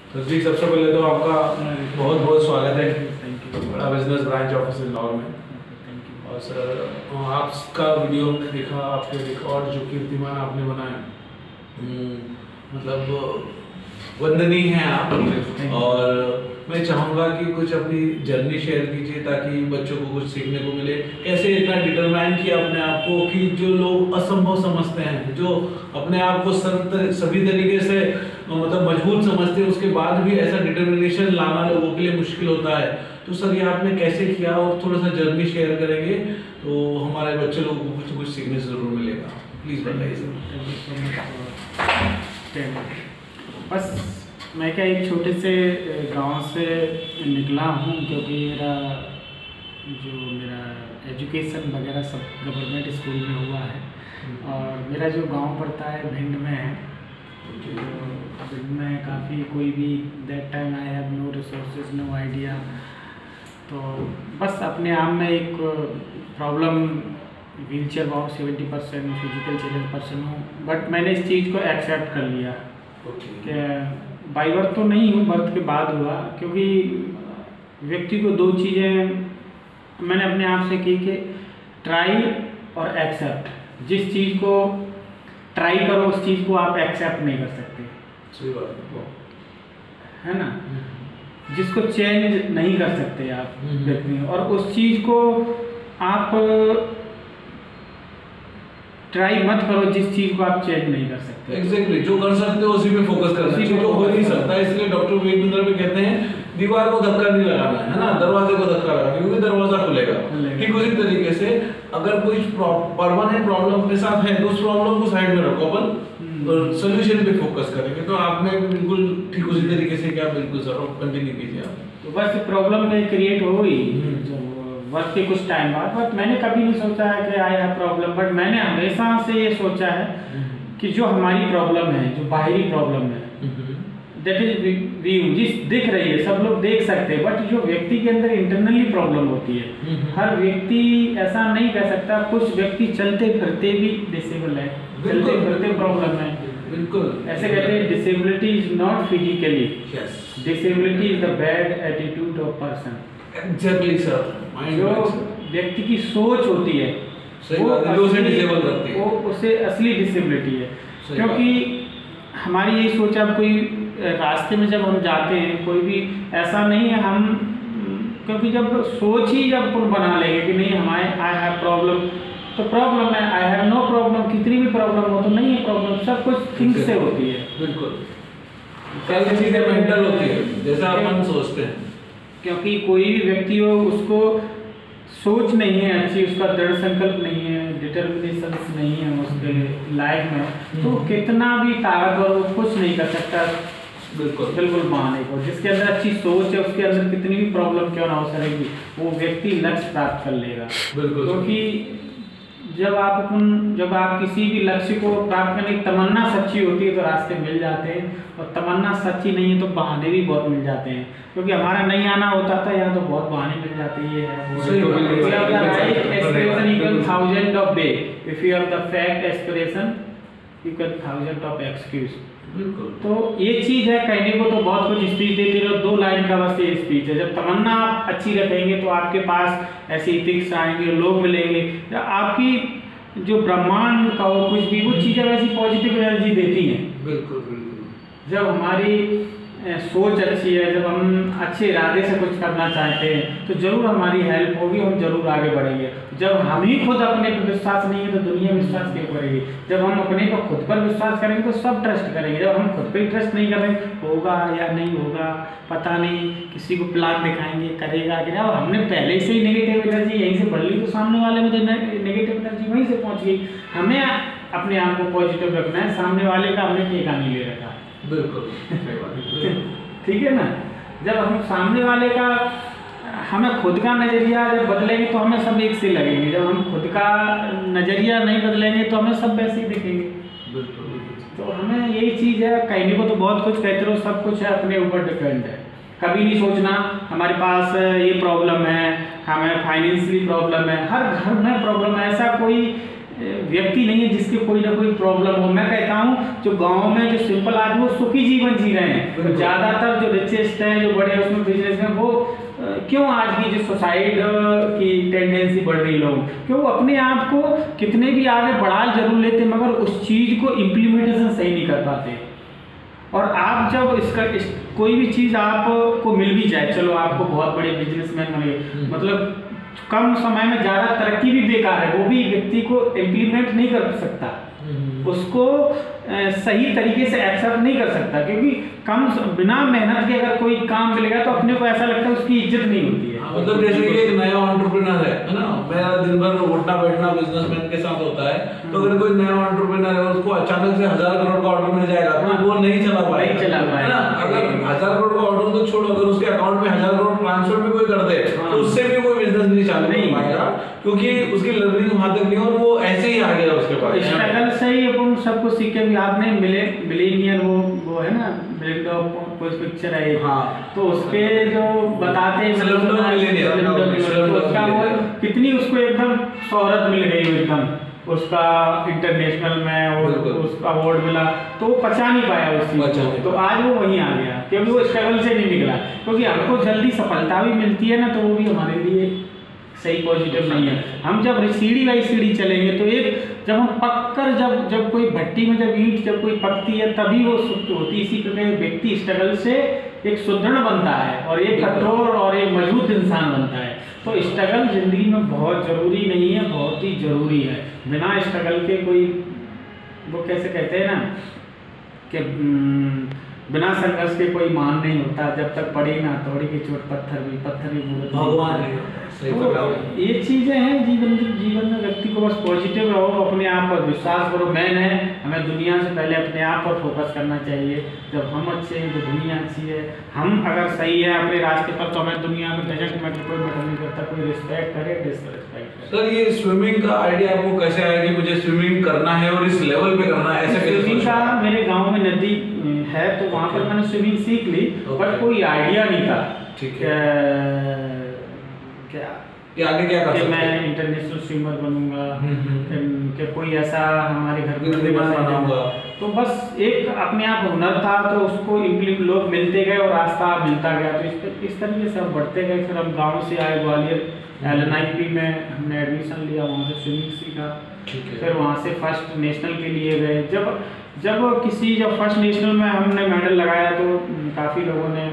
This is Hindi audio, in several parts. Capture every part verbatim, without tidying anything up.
तो जी सबसे पहले तो आपका बहुत बहुत स्वागत है। Thank you. बड़ा बिजनेस ब्रांच ऑफिस इंदौर में। Thank you. और सर आपका वीडियो में देखा, आपके रिकॉर्ड जो कीर्तिमान आपने बनाया, मतलब वंदनीय हैं आप। और मैं चाहूँगा कि कुछ अपनी जर्नी शेयर कीजिए ताकि बच्चों को कुछ सीखने को मिले। कैसे इतना डिटरमाइन किया अपने आप को कि जो लोग असंभव समझते हैं, जो अपने आप को सब सभी तरीके से मतलब मजबूत समझते हैं, उसके बाद भी ऐसा डिटर्मिनेशन लाना लोगों के लिए मुश्किल होता है। तो सर ये आपने कैसे किया और थोड़ा सा जर्नी शेयर करेंगे तो हमारे बच्चे लोगों को कुछ कुछ सीखने से ज़रूर मिलेगा। प्लीज़ बताइए सर। बस मैं क्या एक छोटे से गांव से निकला हूं, क्योंकि मेरा जो मेरा एजुकेशन वगैरह सब गवर्नमेंट स्कूल में हुआ है। और मेरा जो गांव पड़ता है भिंड में है। जो भिंड में काफ़ी कोई भी that time I have no resources, no idea. तो बस अपने आप में एक प्रॉब्लम, व्हील चेयर बहुत seventy percent physical challenge person हूँ, बट मैंने इस चीज़ को एक्सेप्ट कर लिया कि बाई बर्थ तो नहीं हूँ, बर्थ के बाद हुआ। क्योंकि व्यक्ति को दो चीज़ें मैंने अपने आप से की कि ट्राई और एक्सेप्ट। जिस चीज़ को ट्राई करो उस चीज़ को आप एक्सेप्ट नहीं कर सकते, सही बात है ना। जिसको चेंज नहीं कर सकते आप व्यक्ति, और उस चीज़ को आप ट्राई मत करो जिस चीज़ को आप चेंज नहीं कर सकते। एग्जैक्टली, जो कर सकते हो उसी पे फोकस करना चाहिए, जो हो नहीं सकता। इसलिए डॉक्टर विवेक बिंद्रा भी कहते हैं दीवार को धक्का नहीं लगाना है ना, दरवाजे को धक्का लगाना, क्योंकि दरवाजा खुलेगा। ठीक उसी तरीके से अगर कोई परमानेंट प्रॉब्लम के साथ है तो उस प्रॉब्लम को साइड में रखो, अपन और सोल्यूशन पे फोकस करेंगे। तो आपने बिल्कुल ठीक उसी तरीके से क्या, बिल्कुल सर कंटिन्यू कीजिए आप। तो बस प्रॉब्लम में क्रिएट हो गई वर्क के कुछ टाइम बाद। बट मैंने कभी नहीं सोचा है कि आई हैव प्रॉब्लम, बट मैंने हमेशा से ये सोचा है कि जो हमारी प्रॉब्लम है, जो बाहरी प्रॉब्लम है, दैट इज व्यू, जिस दिख रही है, सब लोग देख सकते हैं, बट जो व्यक्ति के अंदर इंटरनली प्रॉब्लम होती है, हर व्यक्ति ऐसा नहीं कर सकता। कुछ व्यक्ति चलते फिरते भी डिसेबल है, चलते फिरते प्रॉब्लम है। बिल्कुल ऐसे कहते हैं disability is not physically, disability is the bad attitude of person. Exactly sir, जो व्यक्ति की सोच होती है वो उसे डिसेबल करती है, वो उसे असली डिसेबिलिटी है। क्योंकि हमारी यही सोच है, अब कोई रास्ते में जब हम जाते हैं, कोई भी ऐसा नहीं है हम, क्योंकि जब सोच ही जब तुम बना लेंगे कि नहीं हमारे आई हैव प्रॉब्लम, तो प्रॉब्लम है, आई हैव नो प्रॉब्लम, कितनी भी प्रॉब्लम हो तो नहीं है प्रॉब्लम, सब कुछ थिंक से होती है। बिल्कुल, सारी चीजें मेंटल होती है जैसा अपन सोचते हैं। क्योंकि कोई भी व्यक्ति हो, उसको सोच नहीं है अच्छी, उसका दृढ़ संकल्प नहीं है, डिटर्मिनेशन नहीं है उसके लाइफ में, तो कितना भी ताकतवर हो कुछ नहीं कर सकता। बिल्कुल बिल्कुल बहाने को, जिसके अंदर अच्छी सोच है उसके अंदर कितनी भी प्रॉब्लम क्यों ना हो सकेगी, वो व्यक्ति लक्ष्य प्राप्त कर लेगा। बिल्कुल, क्योंकि जब आप अपन जब आप किसी भी लक्ष्य को प्राप्त करने की तमन्ना सच्ची होती है तो रास्ते मिल जाते हैं, और तमन्ना सच्ची नहीं है तो बहाने भी बहुत मिल जाते हैं। क्योंकि हमारा नहीं आना होता था, यहाँ तो बहुत बहाने मिल जाते हैं। ये है thousand of way, if you have the fact aspiration you can thousand of excuse. तो ये चीज है, कहने को तो बहुत कुछ स्पीच देते रहो, दो लाइन का बस ये स्पीच है। जब तमन्ना आप अच्छी रखेंगे तो आपके पास ऐसे इथिक्स आएंगे, लोग मिलेंगे, आपकी जो ब्रह्मांड का हो कुछ भी, वो चीजें वैसी पॉजिटिव एनर्जी देती हैं। बिल्कुल बिल्कुल। जब हमारी सोच अच्छी है, जब हम अच्छे इरादे से कुछ करना चाहते हैं तो जरूर हमारी हेल्प होगी, हम जरूर आगे बढ़ेंगे। जब हम ही खुद अपने पर विश्वास नहीं है तो दुनिया विश्वास क्यों करेगी? जब हम अपने पर खुद पर विश्वास करेंगे तो सब ट्रस्ट करेंगे। जब हम खुद पर ही ट्रस्ट नहीं करेंगे, होगा या नहीं होगा पता नहीं, किसी को प्लान दिखाएंगे करेगा कि नहीं, हमने पहले से ही नेगेटिव एनर्जी यहीं से बढ़ ली तो सामने वाले में तो नेगेटिव एनर्जी वहीं से पहुँच गई। हमें अपने आप को पॉजिटिव रखना है, सामने वाले का हमने ठेका नहीं ले रखा है। बिल्कुल ठीक है ना। जब हम सामने वाले का, हमें खुद का नज़रिया जब बदलेंगे तो हमें सब एक से लगेंगे। जब हम खुद का नज़रिया नहीं बदलेंगे तो हमें सब वैसे ही दिखेंगे। बिल्कुल। तो हमें यही चीज़ है, कहने को तो बहुत कुछ कहते रहो, सब कुछ है अपने ऊपर डिपेंड है। कभी नहीं सोचना हमारे पास ये प्रॉब्लम है, हमें फाइनेंशियली प्रॉब्लम है, हर घर में प्रॉब्लम है। ऐसा कोई व्यक्ति नहीं है जिसके कोई ना कोई प्रॉब्लम हो। मैं कहता हूँ जो गांव में जो सिंपल आदमी वो सुखी जीवन जी रहे हैं, तो ज़्यादातर जो रिचेस्ट हैं जो बड़े उसमें बिजनेस में वो क्यों आज की जो सुसाइड की टेंडेंसी बढ़ रही लोग, क्यों वो अपने आप को कितने भी आगे बढ़ा जरूर लेते मगर उस चीज़ को इम्प्लीमेंटेशन सही नहीं कर पाते। और आप जब इसका इस, कोई भी चीज़ आपको मिल भी जाए, चलो आपको बहुत बड़े बिजनेसमैन बने, मतलब कम समय में ज़्यादा तरक्की भी बेकार है, वो भी व्यक्ति को इम्प्लीमेंट नहीं कर सकता, उसको सही तरीके से एक्सेप्ट नहीं कर सकता, क्योंकि कम बिना मेहनत के अगर कोई काम मिलेगा तो अपने को ऐसा लगता है उसकी इज्जत नहीं होती है। मतलब जैसे कि एक नया एंटरप्रेन्योर है है ना, मेरा दिन भर उठना बैठना बिजनेसमैन के साथ होता है, तो अगर कोई नया एंटरप्रेन्योर है उसको अचानक से हजार करोड़ का ऑर्डर मिल जाएगा तो वो नहीं चला पाएगा, नहीं चला पाएगा। अगर हजार करोड़ का ऑर्डर तो छोड़ो, अगर उसके अकाउंट में हजार करोड़ ट्रांसफर भी कोई कर दे तो उससे भी कोई बिजनेस नहीं चालू नहीं पाएगा, क्योंकि उसकी लर्निंग वहां तक नहीं और वो ऐसे ही आ गया उसके पास। स्ट्रगल से ही अपन सबको सीखे भी। आपने मिले मिलेनियर वो वो है ना कोई पिक्चर है, हाँ, तो उसके जो बताते हैं उसका वो कितनी उसको एकदम शोहरत मिल गई, एकदम उसका इंटरनेशनल में वो उसका अवार्ड मिला, तो वो पचा नहीं पाया उस चीज को, तो आज वो वहीं आ गया क्योंकि वो स्ट्रगल से नहीं निकला। क्योंकि हमको जल्दी सफलता भी मिलती है ना, तो वो भी हमारे लिए सही पॉजिटिव नहीं है। हम जब सीढ़ी बाई सीढ़ी चलेंगे तो एक जब हम पककर जब जब कोई भट्टी में जब ईंट जब कोई पकती है तभी वो सुदृढ़ होती है। इसी प्रकार व्यक्ति स्ट्रगल से एक सुदृढ़ बनता है और एक कठोर और एक मजबूत इंसान बनता है। तो स्ट्रगल जिंदगी में बहुत जरूरी नहीं है, बहुत ही जरूरी है। बिना स्ट्रगल के कोई वो कैसे कहते हैं ना कि बिना संघर्ष के कोई मान नहीं होता, जब तक पड़े ना थोड़ी की चोट पत्थर भी पत्थर भी भगवान नहीं। तो ये चीज़ें हैं जीवन जीवन में व्यक्ति को बस पॉजिटिव रहो, अपने आप पर विश्वास करो। मैन है, हमें दुनिया से पहले अपने आप पर फोकस करना चाहिए। जब हम अच्छे हैं तो दुनिया अच्छी है, हम अगर सही है अपने रास्ते पर तो हमें दुनिया में डजंट मैटर, कोई मैटर नहीं करता, कोई रिस्पेक्ट करे डिसरिस्पेक्ट करे। सर ये स्विमिंग का आइडिया आपको कैसे आया कि मुझे स्विमिंग करना है और इस लेवल पे करना है? ऐसा स्विमिंग का मेरे गाँव में नदी है तो वहाँ पर मैंने स्विमिंग सीख ली, बट कोई आइडिया नहीं था। ठीक है, क्या कि आगे क्या कर सकते हैं, मैं इंटरनेशनल स्विमर बनूंगा, कि कोई ऐसा हमारे घर में बनाऊंगा। तो बस एक अपने आप हुनर था तो उसको इम्प्लीमेंट लोग मिलते गए और रास्ता मिलता गया, तो इस, इस तरीके से हम बढ़ते गए। फिर हम गाँव से आए Gwalior, L N I P में हमने एडमिशन लिया, वहाँ से स्विमिंग सीखा। फिर वहाँ से फर्स्ट नेशनल के लिए गए। जब जब किसी जब फर्स्ट नेशनल में हमने मेडल लगाया तो काफ़ी लोगों ने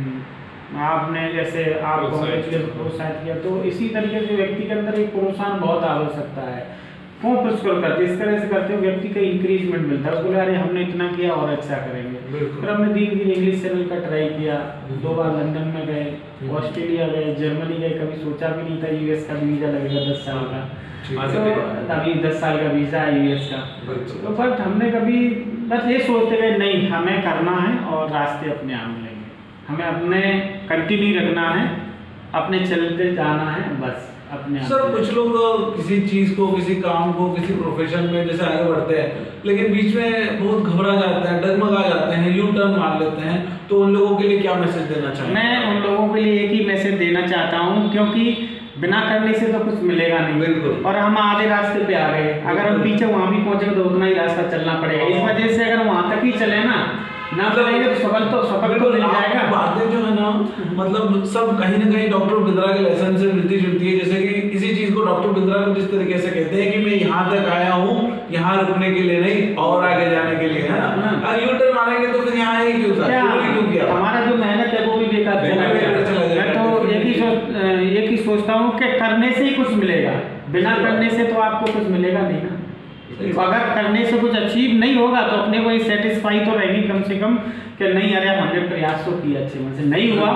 आपने जैसे आप प्रोत्साहित किया, तो इसी तरीके से व्यक्ति के अंदर एक प्रोत्साहन बहुत आ सकता है। क्यों पुरस्कार करते इस तरह से करते हो व्यक्ति का इंक्रीजमेंट मिलता है, उसको अरे हमने इतना किया और अच्छा करेंगे। फिर हमने धीरे धीरे इंग्लिश चैनल का ट्राई किया, दो बार लंदन में गए, ऑस्ट्रेलिया गए, जर्मनी गए। कभी सोचा भी नहीं था यूएस का वीज़ा लगेगा दस साल का, तो अभी दस साल का वीज़ा है यूएस का। तो बट हमने कभी बस ये सोचते गए नहीं हमें करना है और रास्ते अपने आप मिलेंगे, हमें अपने कंटिन्यू रखना है, अपने चलते जाना है बस अपने। सर कुछ लोग किसी चीज को, किसी काम को, किसी प्रोफेशन में जैसे आगे बढ़ते हैं लेकिन बीच में बहुत घबरा जाते हैं, डगमगा जाते हैं, यू टर्न मार लेते हैं, तो उन लोगों के लिए क्या मैसेज देना चाहिए? मैं उन लोगों के लिए एक ही मैसेज देना चाहता हूँ, क्योंकि बिना करने से तो कुछ मिलेगा नहीं। बिल्कुल। और हम आधे रास्ते पे आ गए, अगर हम पीछे वहाँ भी पहुँचे तो उतना ही रास्ता चलना पड़ेगा। इस वजह से अगर वहाँ तक ही चले ना ना चलेंगे तो सफल तो सफल तो मिल जाएगा। बातें जो है ना मतलब सब कहीं ना कहीं डॉक्टर बिंद्रा के लेसन से मिलती जुलती है। जैसे कि किसी चीज को डॉक्टर बिंद्रा को जिस तरीके से कहते हैं कि मैं यहाँ तक आया हूँ, यहाँ रुकने के लिए नहीं और आगे जाने के लिए है ना, अगर यू टर्न मारेंगे तो फिर यहाँ ही क्यों था, क्यों किया? हमारा जो मेहनत है वो भी बेकार चला गया। मैं तो एक ही सोच एक ही सोचता हूँ कि करने से ही कुछ मिलेगा, बिना करने से तो आपको कुछ मिलेगा नहीं ना। तो अगर करने से कुछ अचीव नहीं होगा तो अपने को सेटिस्फाई तो रहेगी कम से कम कि नहीं अरे हमने प्रयास तो किया, अच्छे मन से नहीं हुआ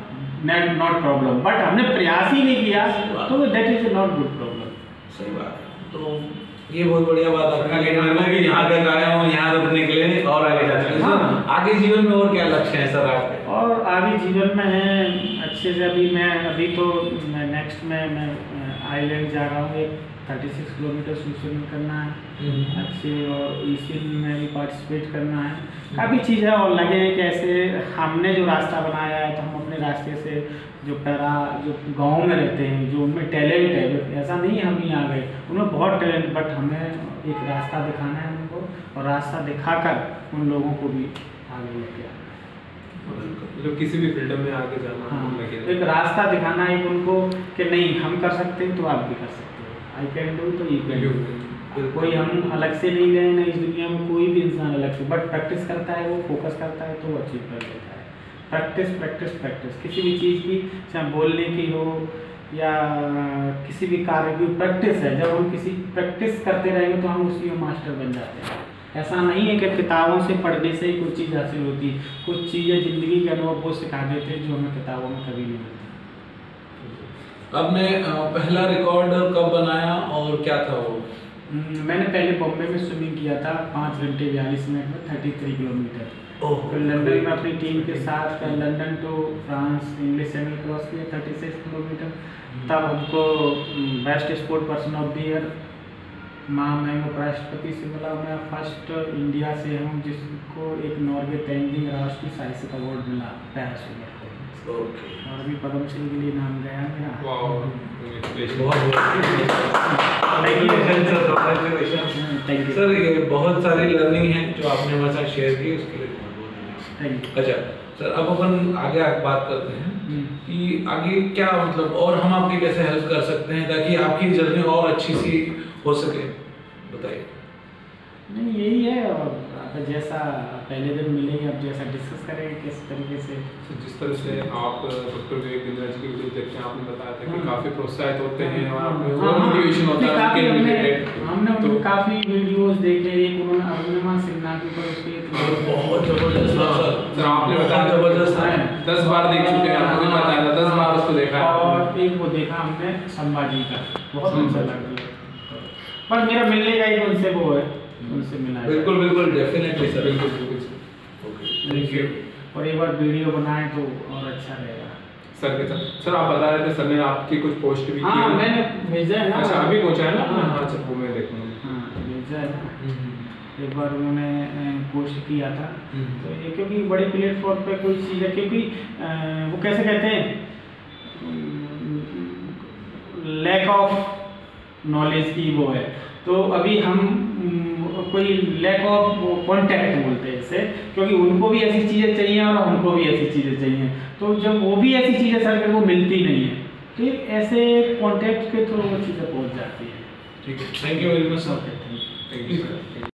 नॉट प्रॉब्लम, बट हमने प्रयास ही नहीं किया तो that is not good problem. सही बात है। तो ये बहुत बढ़िया बात आपका कहना है कि यहाँ तक आया हूँ, यहाँ रुकने के लिए और आगे जाते हैं। हाँ। आगे जीवन में और क्या लक्ष्य है सर आपके? और आगे जीवन में है अच्छे से अभी मैं अभी तो मैं नेक्स्ट में मैं आइलैंड जा रहा हूँ, एक थर्टी सिक्स किलोमीटर स्विमिंग करना है अच्छे, और इसी में भी पार्टिसिपेट करना है। काफ़ी चीज़ें और लगे हैं कि ऐसे हमने जो रास्ता बनाया है तो हम अपने रास्ते से जो पैरा जो गांव में रहते हैं, जो उनमें टैलेंट है, ऐसा नहीं है हम ही आ गए, उनमें बहुत टैलेंट, बट हमें एक रास्ता दिखाना है उनको, और रास्ता दिखाकर उन लोगों को भी आगे लेके आना, मतलब किसी भी फील्ड में आगे जाना। हाँ, एक रास्ता दिखाना है उनको कि नहीं हम कर सकते हैं तो आप भी कर सकते हो, आई कैन डू तो यू कैन डू। कोई हम अलग से नहीं गए ना, इस दुनिया में कोई भी इंसान अलग से, बट प्रैक्टिस करता है, वो फोकस करता है तो वो अचीव कर लेता है। प्रैक्टिस प्रैक्टिस प्रैक्टिस किसी भी चीज़ की, चाहे बोलने की हो या किसी भी कार्य की, प्रैक्टिस है। जब हम किसी प्रैक्टिस करते रहेंगे तो हम उसी में मास्टर बन जाते हैं। ऐसा नहीं है कि किताबों से पढ़ने से ही कुछ चीज़ हासिल होती, कुछ चीज़ें ज़िंदगी के अनुभव वो सिखा देते हैं जो हमें किताबों में कभी नहीं मिलती। आपने पहला रिकॉर्ड कब बनाया और क्या था वो? मैंने पहले बॉम्बे में स्विमिंग किया था पाँच घंटे बयालीस मिनट में थर्टी थ्री किलोमीटर। फिर लंदन में अपनी टीम के साथ London to France English Channel cross किया थर्टी सिक्स किलोमीटर। तब हमको best sport person of the year महामहिम उपराष्ट्रपति से मिला। मैं फर्स्ट इंडिया से हूँ जिसको एक नॉर्वे तेंजिंग राष्ट्रीय साहित्यिक अवार्ड मिला पैरिस में, और अभी पद्मश्री के लिए नाम गया मेरा। सर ये बहुत सारी लर्निंग है जो आपने हमारे साथ शेयर की, उसके लिए बहुत थैंक यू। अच्छा सर, अब अपन आगे बात करते हैं कि आगे क्या मतलब और हम आपकी कैसे हेल्प कर सकते हैं ताकि आपकी जर्नी और अच्छी सी हो सके, बताइए। नहीं यही है, और आप जैसा पहले दिन मिलेंगे अब जैसा डिस्कस करेंगे किस तरीके से। जिस तरह से आप डॉक्टर विवेक बिंद्रा जी की वीडियो देखते हैं, आपने बताया था कि काफ़ी प्रोत्साहित होते हैं और आपने वो मोटिवेशन होता है उनके रिलेटेड। हमने उनके काफ़ी वीडियोस देखे, एक उन्होंने अरुणिमा सिन्हा के ऊपर उसके बहुत जबरदस्त सर, आपने बताया जबरदस्त है, दस बार देख चुके हैं, आपको भी बताया था दस बार उसको देखा है। और एक वो देखा हमने संभाजी का, बहुत अच्छा लगा। पर मेरा मिलने का एक उनसे वो है, उनसे मिला है। बिल्कुल बिल्कुल डेफिनेटली सर, बिल्कुल बिल्कुल सर। Okay thank you. और एक बार वीडियो बनाए तो और अच्छा रहेगा सर के साथ। सर आप बता रहे थे सर ने आपकी कुछ पोस्ट भी की हाँ है। मैंने भेजा है ना। अच्छा अभी पहुंचा है ना। हाँ हाँ अच्छा वो मैं देखूँगा। हाँ भेजा है ना, एक बार उन्होंने पोस्ट किया था। तो ये क्योंकि बड़े प्लेटफॉर्म पे कोई चीज़ है, क्योंकि वो कैसे कहते हैं लैक ऑफ नॉलेज की वो है, तो अभी हम कोई लैक ऑफ कॉन्टैक्ट बोलते हैं इसे, क्योंकि उनको भी ऐसी चीज़ें चाहिए और हमको भी ऐसी चीज़ें चाहिए, तो जब वो भी ऐसी चीज़ें सर वो मिलती नहीं है, तो एक ऐसे कॉन्टैक्ट के थ्रू वो चीज़ें पहुंच जाती है। ठीक है, thank you very much sir. Thank you.